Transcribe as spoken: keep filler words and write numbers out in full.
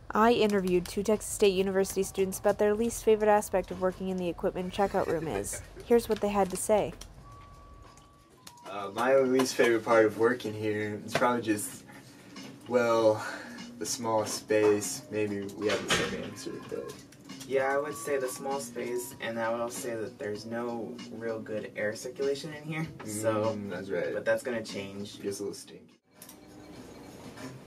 I interviewed two Texas State University students about their least favorite aspect of working in the equipment checkout room is. Here's what they had to say. Uh, my least favorite part of working here is probably just, well, the small space. Maybe we have the same answer, but... Yeah, I would say the small space, and I would also say that there's no real good air circulation in here, so... Mm, that's right. But that's gonna change. It gets a little stinky.